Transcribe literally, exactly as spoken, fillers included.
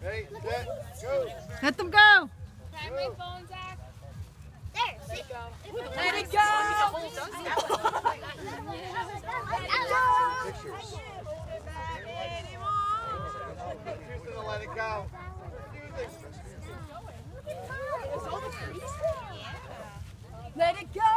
Ready, set, go. Let them go. Grab my phone, Zach. There, see? Let it go. Pictures. Who's gonna let it go? Let it go.